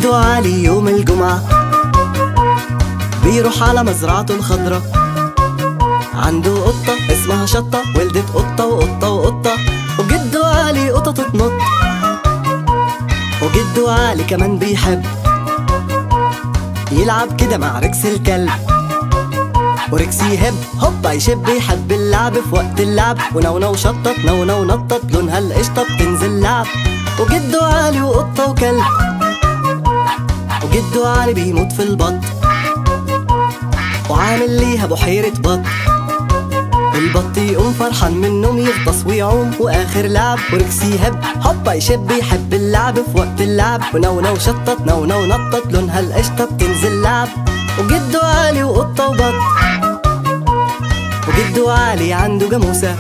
وجدو علي يوم الجمعة بيروح على مزرعته الخضرا. عنده قطة اسمها شطة، ولدت قطة وقطة وقطة، وجدو علي قطة تنط. وجدو علي كمان بيحب يلعب كده مع ركس الكلب، وركس يهب هوبا يشب، يحب اللعب في وقت اللعب، ونونو شطط نونو نطط، لونها القشطة بتنزل لعب. وجدو علي وقطة وكلب، وجدو علي بيموت في البط، وعامل ليها بحيرة بط. البط يقوم فرحان من النوم، يغطس ويعوم، واخر لعب وركس يهب هوبا يشب، يحب اللعب في وقت اللعب، ونونو شطط نونو نطط، لونها القشطة بتنزل لعب. وجدو علي وقطة وبط. وجدو علي عنده جاموسة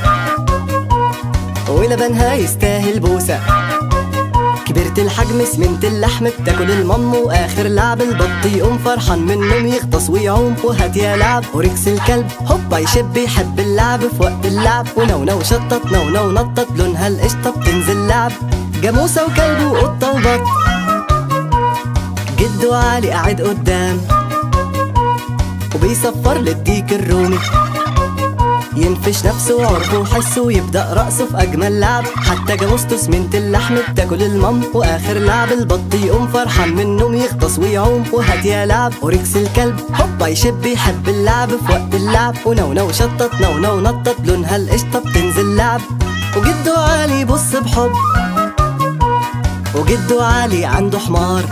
ولبنها يستاهل بوسة، كبرت الحجم سمنت اللحم بتاكل المم، واخر لعب البط يقوم فرحان من النوم، يغطس ويعوم، وهات يا لعب وركس الكلب هوبا يشب، يحب اللعب في وقت اللعب، ونونو شطط نونو نطط، لونها القشطة بتنزل لعب. جاموسة وكلب وقطة وبط. جدو علي قاعد قدام وبيصفر للديك الرومي، ينفش نفسه وعرفه وحسه، ويبدأ رقصه في أجمل لعب، حتى جاموسته سمنت اللحم بتاكل المم، وآخر لعب البط يقوم فرحان من النوم، يغطس ويعوم، وهات يا لعب وركس الكلب هوبا يشب، يحب اللعب في وقت اللعب، ونونو شطط نونو نطط، لونها القشطة بتنزل لعب. وجدو علي بص بحب. وجدو علي عنده حمار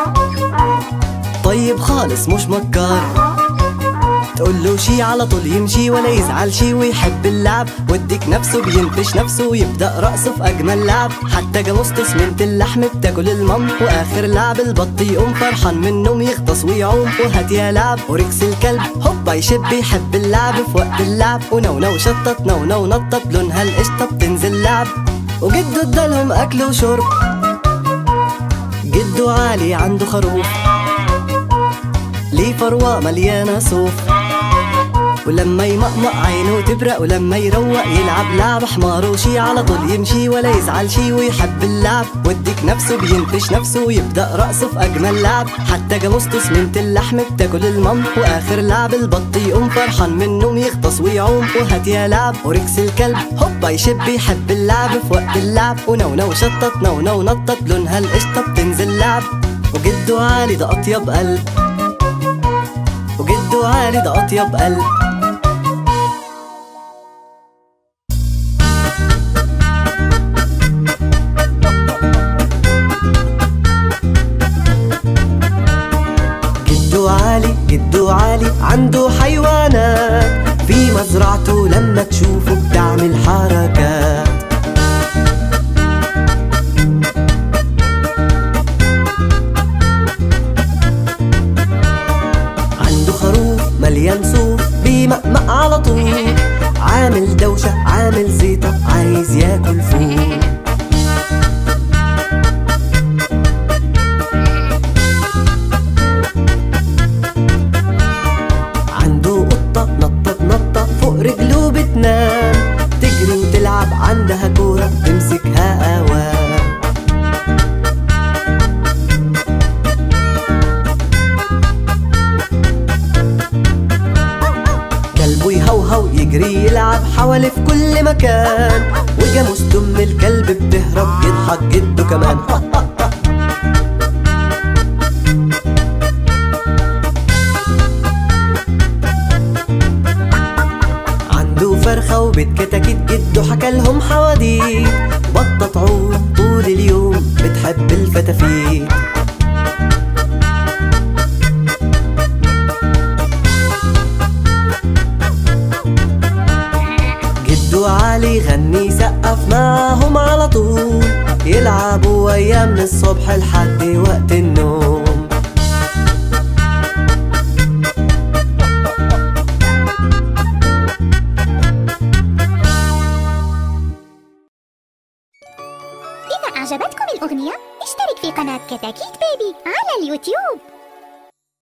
طيب خالص مش مكار، تقوله شي على طول يمشي ولا يزعل شي، ويحب اللعب وديك نفسه بينفش نفسه، ويبدأ رقصه في أجمل لعب، حتى جاموسته سمنت اللحم بتاكل المم، وآخر لعب البط يقوم فرحان من النوم، يغطس ويعوم، وهات يا لعب وركس الكلب هوبا يشب، يحب اللعب في وقت اللعب، ونونو شطط نونو نطط، لونها القشطة بتنزل لعب. وجدو ادالهم أكل وشرب. جدو علي عنده خروف ليه فروة مليانة صوف، ولما يمقمق عينه تبرق، ولما يروق يلعب لعب حماره شي، على طول يمشي ولا يزعل شي، ويحب اللعب وديك نفسه بينفش نفسه، ويبدأ رقصه في أجمل لعب، حتى جاموسته سمنت اللحم بتاكل المم، وآخر لعب البط يقوم فرحان من النوم، يغطس ويعوم، وهات يا لعب وركس الكلب هوبا يشب، يحب اللعب في وقت اللعب، ونونو شطط نونو نطط، لونها القشطة بتنزل لعب. وجدو علي ده أطيب قلب. وجدو علي ده أطيب قلب. جدو علي عنده حيوانات، في مزرعته لما تشوفه بتعمل حركات. عنده خروف مليان صوف بيمقمق على طول، عامل دوشة عامل زيطة عايز ياكل فول. رجله بتنام تجري وتلعب، عندها كورة تمسكها قوام. كلبه يهوهو يجري يلعب حوالي في كل مكان، وجاموسته من الكلب بتهرب يضحك جده كمان. فرخة وبيت كتاكيت، جده حكالهم حواديت، بطة تعوم طول اليوم بتحب الفتافيت. جدو علي غني يسقف معاهم على طول، يلعبوا وياه من الصبح لحد وقت النوم. إذا أعجبتكم الأغنية اشترك في قناة كتاكيت بيبي على اليوتيوب.